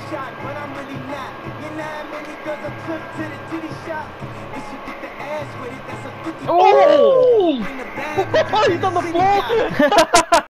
shot, but I'm really not. You know how many girls I took to the titty shop? And she get the ass with it, that's a 50. Oh! Bring the bad bitches He's to on the city yacht. floor!